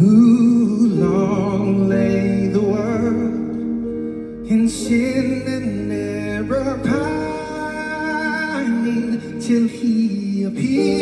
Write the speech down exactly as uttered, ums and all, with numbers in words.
Who long lay the world in sin and error pining till he appeared.